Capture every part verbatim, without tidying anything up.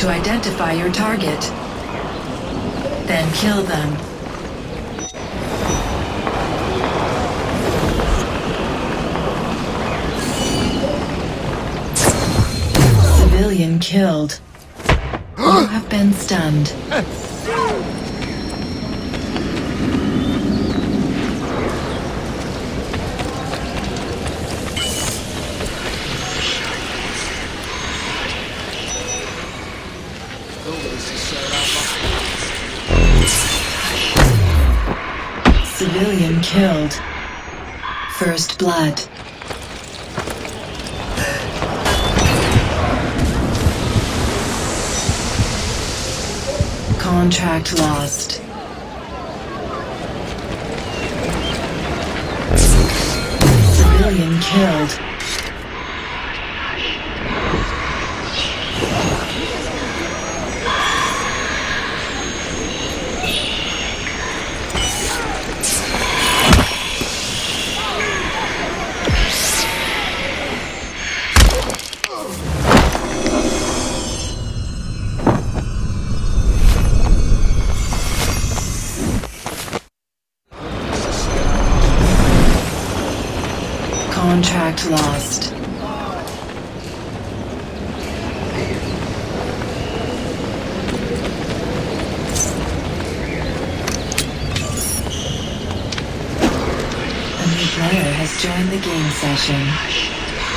to identify your target. Then kill them. Civilian killed. You have been stunned. Civilian killed. First blood. Contract lost. Civilian killed. Contract lost. A new player has joined the game session.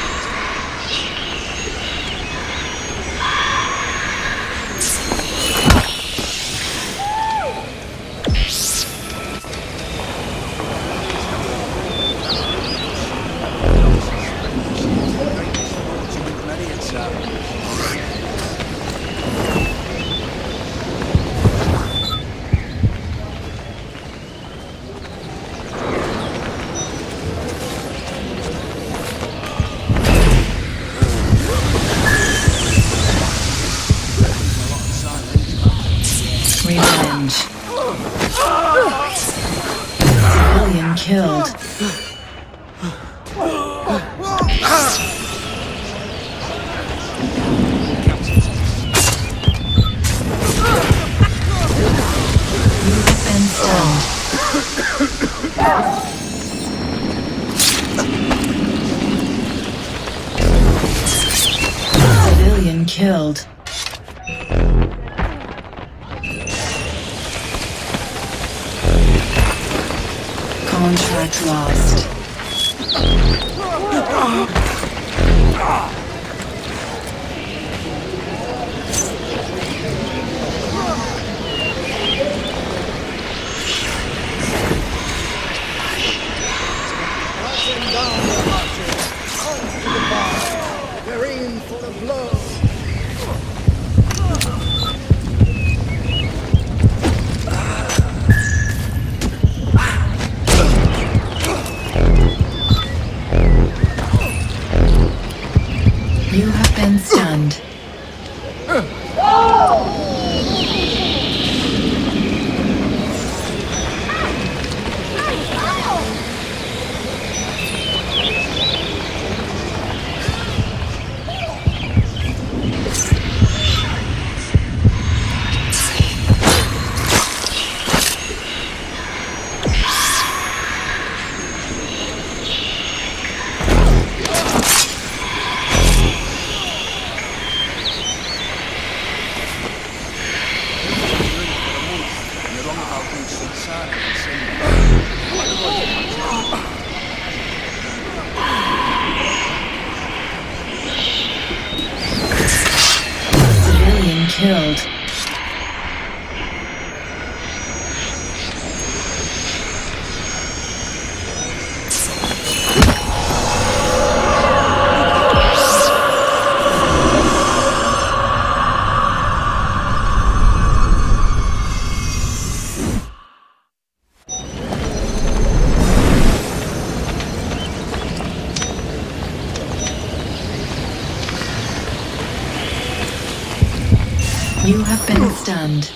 Revenge. Civilian killed. You've been stunned. Civilian killed. Contract lost. They're in for a blow. You have been stunned. Civilian killed. You have been stunned.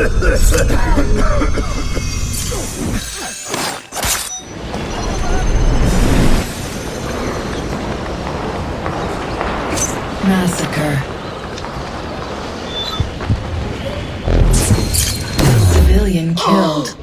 Massacre. Civilian killed.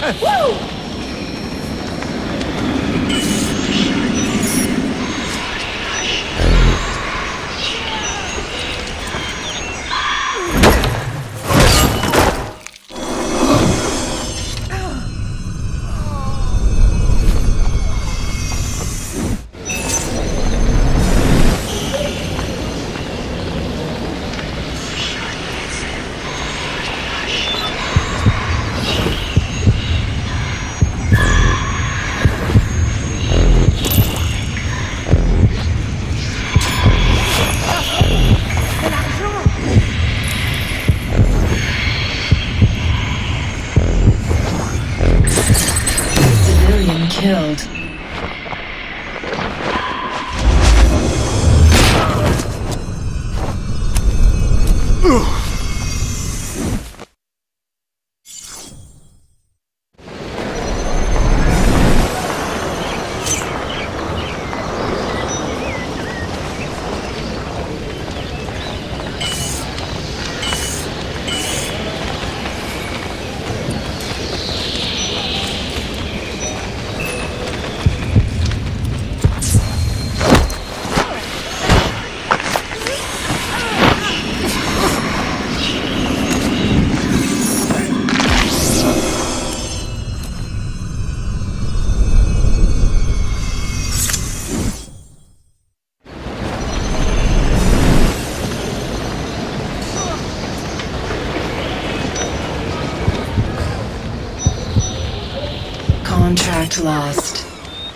Killed. Contract lost.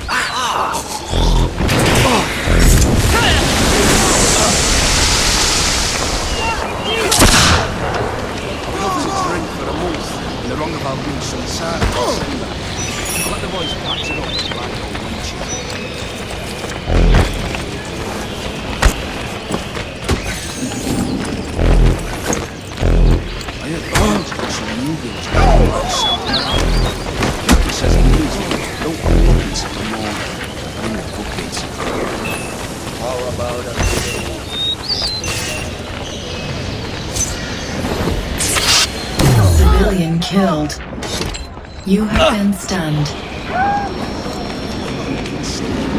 In the wrong of our boots and sand. I'll let the boys patch it up and blind old winches. I heard the boys are new builds going on south now. Captain says he needs me. Don't put buckets in the morning. I mean buckets. How about a Civilian killed. You have been stunned.